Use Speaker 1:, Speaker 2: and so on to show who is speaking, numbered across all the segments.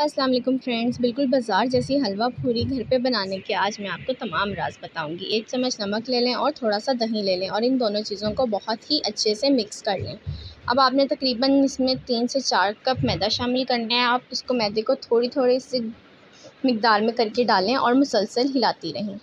Speaker 1: अस्सलाम वालेकुम फ्रेंड्स, बिल्कुल बाज़ार जैसी हलवा पूरी घर पे बनाने के आज मैं आपको तमाम राज़ बताऊंगी। 1 चम्मच नमक ले लें और थोड़ा सा दही ले लें और इन दोनों चीज़ों को बहुत ही अच्छे से मिक्स कर लें। अब आपने तकरीबन इसमें 3 से 4 कप मैदा शामिल करना है। आप इसको मैदे को थोड़ी थोड़ी सी मिकदार में करके डालें और मुसलसल हिलाती रहें।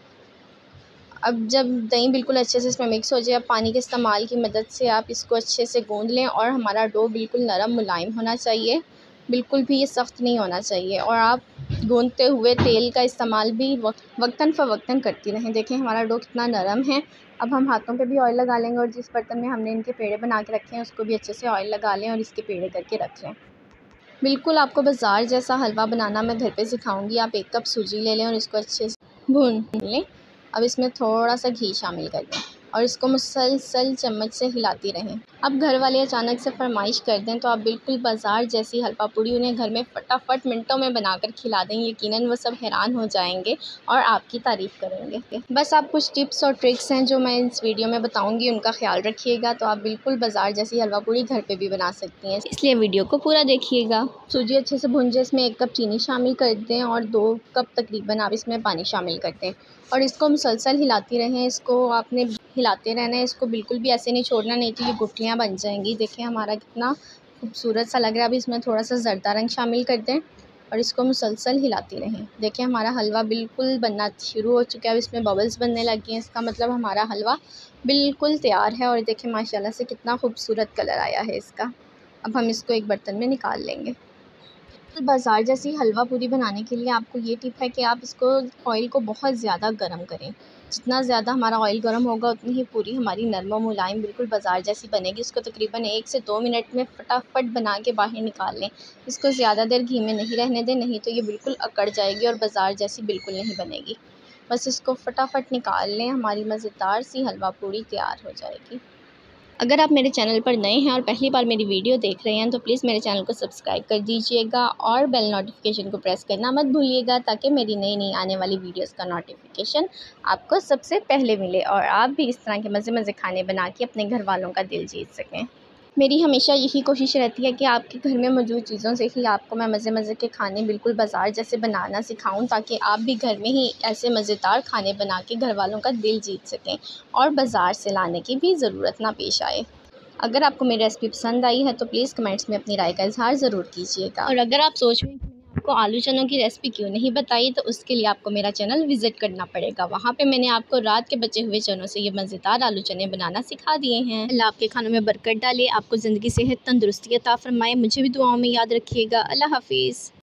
Speaker 1: अब जब दही बिल्कुल अच्छे से इसमें मिक्स हो जाए, अब पानी के इस्तेमाल की मदद से आप इसको अच्छे से गूँध लें और हमारा डो बिल्कुल नरम मुलायम होना चाहिए, बिल्कुल भी ये सख्त नहीं होना चाहिए। और आप गूँधते हुए तेल का इस्तेमाल भी वक्तन फ़वक्तन करती रहें। देखें हमारा डो कितना नरम है। अब हम हाथों पे भी ऑयल लगा लेंगे और जिस बर्तन में हमने इनके पेड़े बना के रखे हैं उसको भी अच्छे से ऑयल लगा लें और इसके पेड़े करके रख लें। बिल्कुल आपको बाज़ार जैसा हलवा बनाना मैं घर पे सिखाऊंगी। आप 1 कप सूजी ले लें और इसको अच्छे से भून लें। अब इसमें थोड़ा सा घी शामिल कर दें और इसको मुसलसल चम्मच से हिलाती रहें। अब घर वाले अचानक से फरमाइश कर दें तो आप बिल्कुल बाज़ार जैसी हलवा पूड़ी उन्हें घर में फटाफट मिनटों में बनाकर खिला दें। यकीनन वो सब हैरान हो जाएंगे और आपकी तारीफ़ करेंगे। बस आप कुछ टिप्स और ट्रिक्स हैं जो मैं इस वीडियो में बताऊंगी, उनका ख्याल रखिएगा तो आप बिल्कुल बाज़ार जैसी हलवा पूड़ी घर पे भी बना सकती हैं, इसलिए वीडियो को पूरा देखिएगा। सूजी अच्छे से भून जाए, इसमें 1 कप चीनी शामिल कर दें और 2 कप तकरीबन आप इसमें पानी शामिल कर दें और इसको मुसलसल हिलाती रहें। इसको आपने हिलाते रहना है, इसको बिल्कुल भी ऐसे नहीं छोड़ना, नहीं तो ये गुठलियाँ बन जाएंगी। देखिए हमारा कितना खूबसूरत सा लग रहा है। अब इसमें थोड़ा सा ज़रदा रंग शामिल कर दें और इसको मुसलसल हिलाती रहें। देखिए हमारा हलवा बिल्कुल बनना शुरू हो चुका है। अब इसमें बबल्स बनने लगी हैं, इसका मतलब हमारा हलवा बिल्कुल तैयार है। और देखिए माशाल्लाह से कितना खूबसूरत कलर आया है इसका। अब हम इसको एक बर्तन में निकाल लेंगे। बाज़ार जैसी हलवा पूरी बनाने के लिए आपको ये टिप है कि आप इसको ऑयल को बहुत ज़्यादा गर्म करें। जितना ज़्यादा हमारा ऑयल गर्म होगा उतनी ही पूरी हमारी नरम व मुलायम बिल्कुल बाज़ार जैसी बनेगी। इसको तकरीबन 1 से 2 मिनट में फटाफट बना के बाहर निकाल लें। इसको ज़्यादा देर घी में नहीं रहने दें, नहीं तो ये बिल्कुल अकड़ जाएगी और बाज़ार जैसी बिल्कुल नहीं बनेगी। बस इसको फटाफट निकाल लें, हमारी मज़ेदार सी हलवा पूरी तैयार हो जाएगी। अगर आप मेरे चैनल पर नए हैं और पहली बार मेरी वीडियो देख रहे हैं तो प्लीज़ मेरे चैनल को सब्सक्राइब कर दीजिएगा और बेल नोटिफिकेशन को प्रेस करना मत भूलिएगा, ताकि मेरी नई नई आने वाली वीडियोस का नोटिफिकेशन आपको सबसे पहले मिले और आप भी इस तरह के मज़े मज़े खाने बना के अपने घर वालों का दिल जीत सकें। मेरी हमेशा यही कोशिश रहती है कि आपके घर में मौजूद चीज़ों से ही आपको मैं मज़े मज़े के खाने बिल्कुल बाज़ार जैसे बनाना सिखाऊं, ताकि आप भी घर में ही ऐसे मज़ेदार खाने बना के घर वालों का दिल जीत सकें और बाज़ार से लाने की भी ज़रूरत ना पेश आए। अगर आपको मेरी रेसिपी पसंद आई है तो प्लीज़ कमेंट्स में अपनी राय का इज़हार ज़रूर कीजिएगा। और अगर आप सोच रहे हैं कि मैंने आपको आलू चनों की रेसिपी क्यों नहीं बताई, तो उसके लिए आपको मेरा चैनल विज़िट करना पड़ेगा। वहाँ पे मैंने आपको रात के बचे हुए चनों से ये मज़ेदार आलू चने बनाना सिखा दिए हैं। अल्लाह आपके खानों में बरकत डाले, आपको ज़िंदगी सेहत तंदुरुस्ती अता फरमाए। मुझे भी दुआओं में याद रखिएगा। अल्लाह हाफिज़।